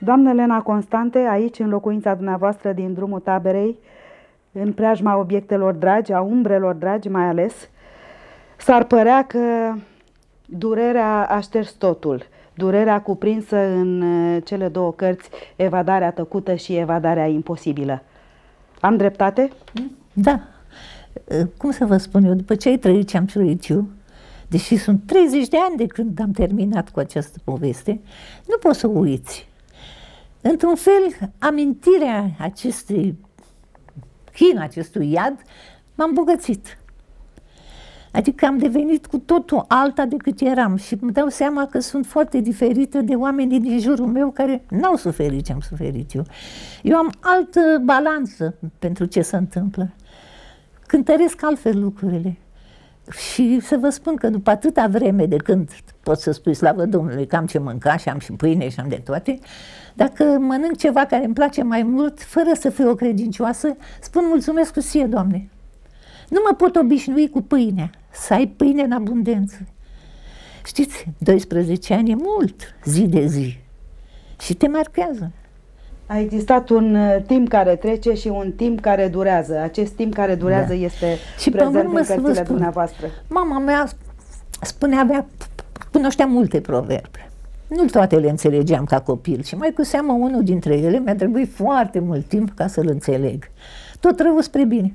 Doamnă Elena Constante, aici, în locuința dumneavoastră din drumul Taberei, în preajma obiectelor dragi, a umbrelor dragi mai ales, s-ar părea că durerea a șters totul. Durerea cuprinsă în cele două cărți, Evadarea tăcută și Evadarea imposibilă. Am dreptate? Da. Cum să vă spun eu, după ce ai trăit ce am trăit eu, deși sunt 30 de ani de când am terminat cu această poveste, nu poți să o uiți. Într-un fel, amintirea acestui chin, acestui iad, m-a îmbogățit. Adică am devenit cu totul alta decât eram și îmi dau seama că sunt foarte diferită de oamenii din jurul meu care n-au suferit ce am suferit eu. Eu am altă balanță pentru ce se întâmplă. Cântăresc altfel lucrurile. Și să vă spun că după atâta vreme de când pot să spui slavă Domnului că am ce mânca și am și pâine și am de toate, dacă mănânc ceva care îmi place mai mult, fără să fiu o credincioasă, spun mulțumesc ție, Doamne. Nu mă pot obișnui cu pâinea, să ai pâine în abundență. Știți, 12 ani e mult, zi de zi. Și te marchează. A existat un timp care trece și un timp care durează. Acest timp care durează este și prezent în cărțile dumneavoastră. Mama mea cunoștea multe proverbe. Nu toate le înțelegeam ca copil și mai cu seamă unul dintre ele mi-a trebuit foarte mult timp ca să-l înțeleg. Tot rău spre bine.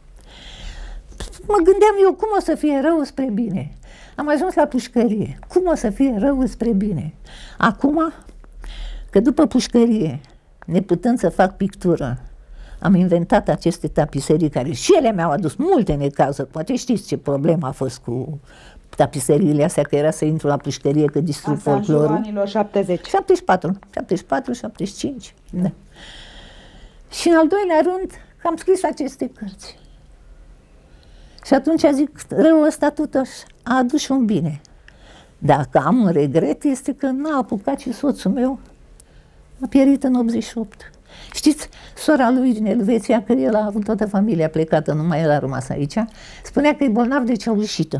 Mă gândeam eu cum o să fie rău spre bine. Am ajuns la pușcărie. Cum o să fie rău spre bine? Acum, că după pușcărie, neputând să fac pictură, am inventat aceste tapiserii care și ele mi-au adus multe necazuri. Poate știți ce problemă a fost cu tapiseriile astea, că era să intru la pușcărie, că distrug folclorul. Asta în jurul anilor 70. 74, 75. Da. Și în al doilea rând, că am scris aceste cărți. Și atunci zic, răul ăsta totuși a adus și un bine. Dacă am un regret, este că n-a apucat și soțul meu a pierit în 88. Știți, sora lui din Elveția, că el a avut toată familia plecată, numai el a rămas aici, spunea că e bolnav de Ceaușescu.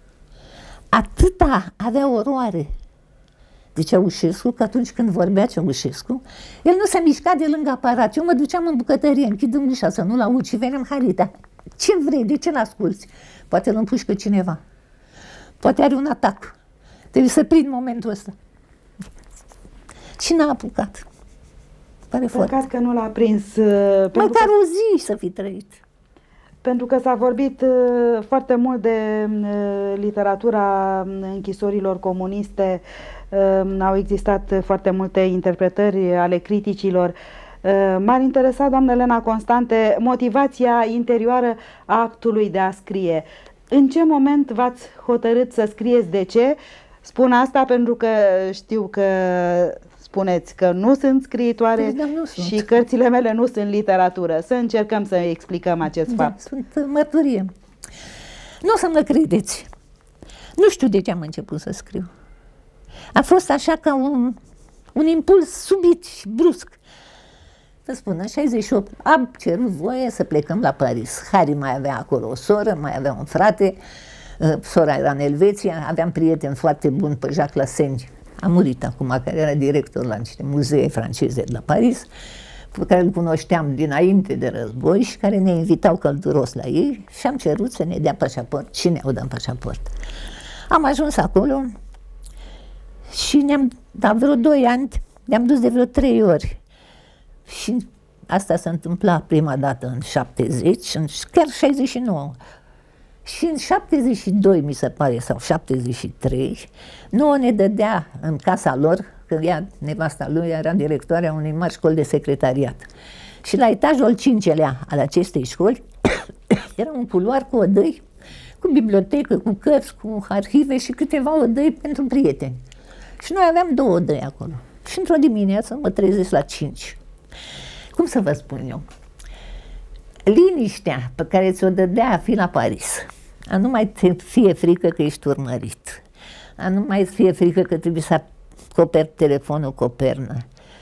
Atâta avea oroare de Ceaușescu, că atunci când vorbea Ceaușescu, el nu se mișca de lângă aparat. Eu mă duceam în bucătărie, închidând ușa să nu-l aud și veneam, Harita, ce vrei, de ce l-asculți? Poate îl împușcă cineva, poate are un atac, trebuie să prind momentul ăsta. Și n-a apucat. Pare Păcat că nu l-a prins. Măcar o zi să fi trăit. Pentru că s-a vorbit foarte mult de literatura închisorilor comuniste, au existat foarte multe interpretări ale criticilor. M-ar interesa, doamnă Elena Constante, motivația interioară a actului de a scrie. În ce moment v-ați hotărât să scrieți? De ce? Spun asta pentru că știu că spuneți că nu sunt scriitoare și cărțile mele nu sunt literatură. Să încercăm să explicăm acest fapt. Sunt mărturie. Nu o să mă credeți. Nu știu de ce am început să scriu. A fost așa ca un impuls subit și brusc. Vă spun, în 68 am cerut voie să plecăm la Paris. Harry mai avea acolo o soră, mai avea un frate, sora era în Elveția, aveam prieteni foarte buni pe Jacques Lassagne, a murit acum, care era director la niște muzee franceze de la Paris, pe care îl cunoșteam dinainte de război și care ne invitau călduros la ei și am cerut să ne dea pașaport și ne-au dat pașaport. Am ajuns acolo și ne-am, la vreo 2 ani, ne-am dus de vreo 3 ori. Și asta se întâmpla prima dată în 70, chiar 69. Și în 72, mi se pare, sau 73, nouă ne dădea în casa lor, că ea, nevasta lui, era directoarea unei mari școli de secretariat. Și la etajul 5-lea al acestei școli era un culoar cu odăi, cu bibliotecă, cu cărți, cu arhive și câteva odăi pentru prieteni. Și noi aveam 2 odăi acolo. Și într-o dimineață mă trezesc la 5. Cum să vă spun eu? Liniștea pe care ți-o dădea a fi la Paris, a nu mai fie frică că ești urmărit, a nu mai fie frică că trebuie să acoperi telefonul cu o pernă.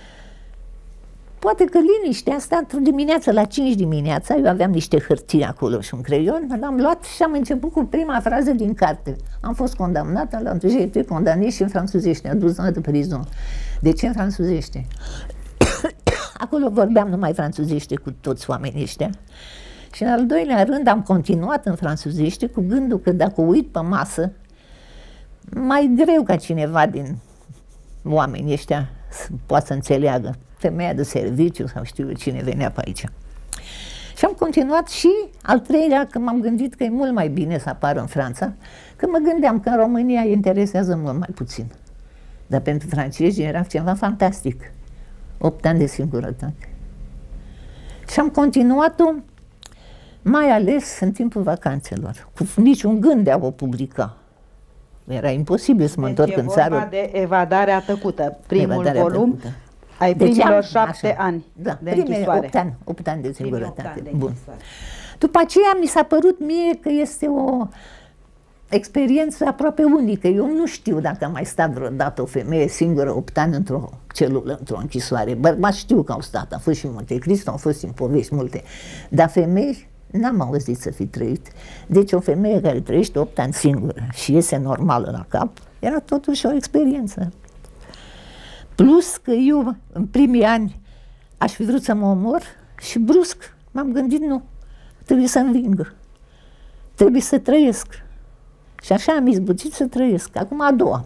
Poate că liniștea asta, într-o dimineață, la 5 dimineața, eu aveam niște hârtii acolo și un creion, l-am luat și am început cu prima frază din carte. Am fost condamnată, la j'ai été condamnée și în franțuzește, ne-a dus de prison. De ce în franțuzește? Acolo vorbeam numai franțuzește cu toți oamenii ăștia. Și în al doilea rând am continuat în franțuzește cu gândul că dacă uit pe masă, mai greu ca cineva din oamenii ăștia poate să înțeleagă. Femeia de serviciu sau știu eu cine venea pe aici. Și am continuat și al treilea, că m-am gândit că e mult mai bine să apar în Franța, că mă gândeam că în România îi interesează mult mai puțin. Dar pentru francezi era ceva fantastic. 8 ani de singurătate. Și am continuat-o mai ales în timpul vacanțelor, cu niciun gând de a o publica. Era imposibil să mă întorc în țară. E vorba de Evadarea tăcută, primul Evadarea volum tăcută. ai primilor 7 ani da, de închisoare. 8 ani de singurătate. Bun. Închisoare. După aceea mi s-a părut mie că este o experiență aproape unică. Eu nu știu dacă a mai stat vreodată o femeie singură 8 ani într-o celulă, într-o închisoare. Bărbați știu că au stat, a fost și în Monte Cristo, au fost în povești multe. Dar femei n-am auzit să fi trăit. Deci o femeie care trăiește 8 ani singură și iese normală la cap, era totuși o experiență. Plus că eu, în primii ani, aș fi vrut să mă omor și brusc m-am gândit, nu, trebuie să înving, trebuie să trăiesc. Și așa am izbutit să trăiesc. Acum a doua.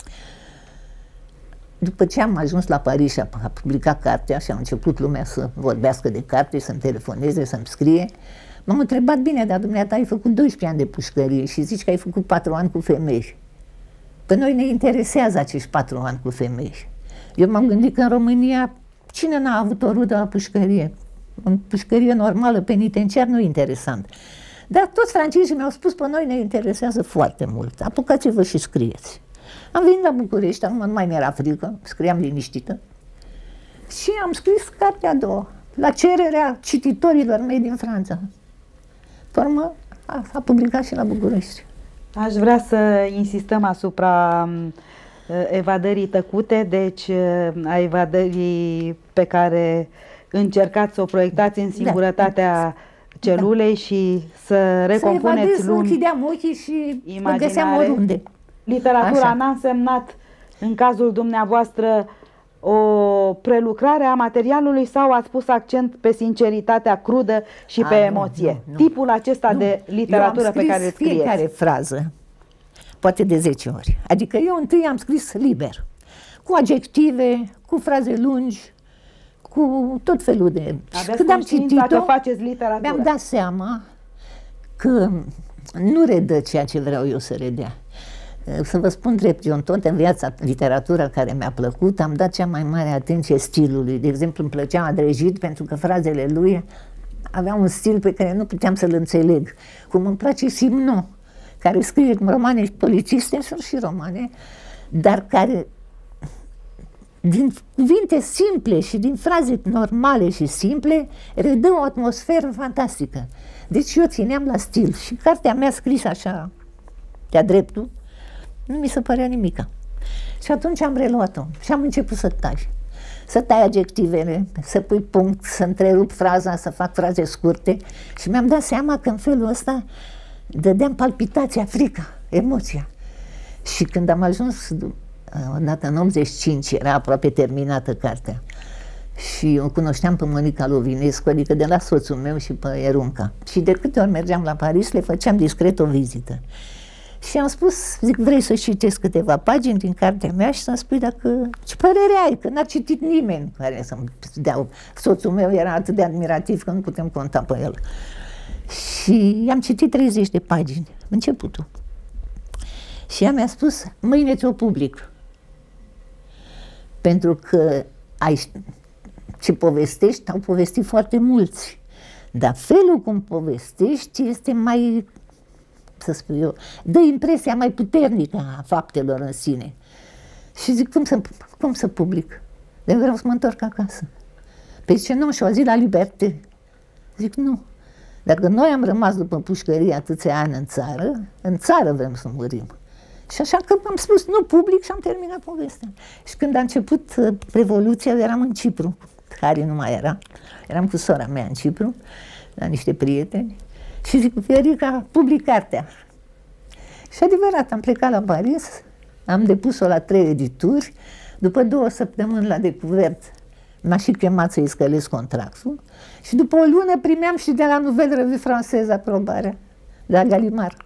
După ce am ajuns la Paris și a publicat cartea și a început lumea să vorbească de carte, să-mi telefoneze, să-mi scrie, m-am întrebat, bine, dar dumneata ai făcut 12 ani de pușcărie și zici că ai făcut 4 ani cu femei. Pe noi ne interesează acești 4 ani cu femei. Eu m-am gândit că în România cine n-a avut o rudă la pușcărie? În pușcărie normală, penitenciar, nu e interesant. Dar toți francezii mi-au spus, pe noi ne interesează foarte mult. Apucați-vă și scrieți. Am venit la București, acum nu mai mi-era frică, scriam liniștită. Și am scris cartea a doua, la cererea cititorilor mei din Franța. Pe urmă, a publicat și la București. Aș vrea să insistăm asupra evadării tăcute, deci a evadării pe care încercați să o proiectați în singurătatea celulei și să recompuneți să închideam ochii și mă găseam oriunde. Literatura n-a însemnat în cazul dumneavoastră o prelucrare a materialului sau ați pus accent pe sinceritatea crudă și pe emoție? Nu. Tipul acesta de literatură pe care îl scrieți. Fiecare frază, poate de 10 ori. Adică eu întâi am scris liber, cu adjective, cu fraze lungi, cu tot felul de... Când am citit-o, mi-am dat seama că nu redă ceea ce vreau eu să redea. Să vă spun drept, eu în toată viața, literatura care mi-a plăcut, am dat cea mai mare atenție stilului. De exemplu, îmi plăcea Adregit pentru că frazele lui aveau un stil pe care nu puteam să-l înțeleg. Cum îmi place Simon, care scrie romane polițiste, sunt și romane, dar care din cuvinte simple și din fraze normale și simple redă o atmosferă fantastică. Deci eu țineam la stil și cartea mea scrisă așa, de-a dreptul, nu mi se părea nimica. Și atunci am reluat-o și am început să tai. Să tai adjectivele, să pui punct, să întrerup fraza, să fac fraze scurte și mi-am dat seama că în felul ăsta dădeam palpitația, frica, emoția. Și când am ajuns odată în 85, era aproape terminată cartea și eu cunoșteam pe Monica Lovinescu, adică de la soțul meu și pe Erunca. Și de câte ori mergeam la Paris, le făceam discret o vizită. Și am spus, zic, vrei să citesc câteva pagini din cartea mea și să-mi spui dacă ce părere ai, că n-a citit nimeni care să-mi dea. Soțul meu era atât de admirativ că nu putem conta pe el. Și i-am citit 30 de pagini, începutul. Și ea mi-a spus, mâine ți-o public. Pentru că ce povestești, au povestit foarte mulți. Dar felul cum povestești este mai, să spun eu, dă impresia mai puternică a faptelor în sine. Și zic, cum să public? De vreau să mă întorc acasă. Păi ce nu, și-o zi la Liberté. Zic, nu. Dacă noi am rămas după pușcărie atâția ani în țară vrem să murim. Și așa că am spus, nu public și am terminat povestea. Și când a început Revoluția, eram în Cipru, care nu mai era. Eram cu sora mea în Cipru, la niște prieteni. Și zic, Viorica, public cartea. Și adevărat, am plecat la Paris, am depus-o la 3 edituri, După 2 săptămâni la Descouvert m-a și chemat să-i scălesc contractul și după o lună primeam și de la Nouvelle Revue Française aprobarea, de la Gallimard.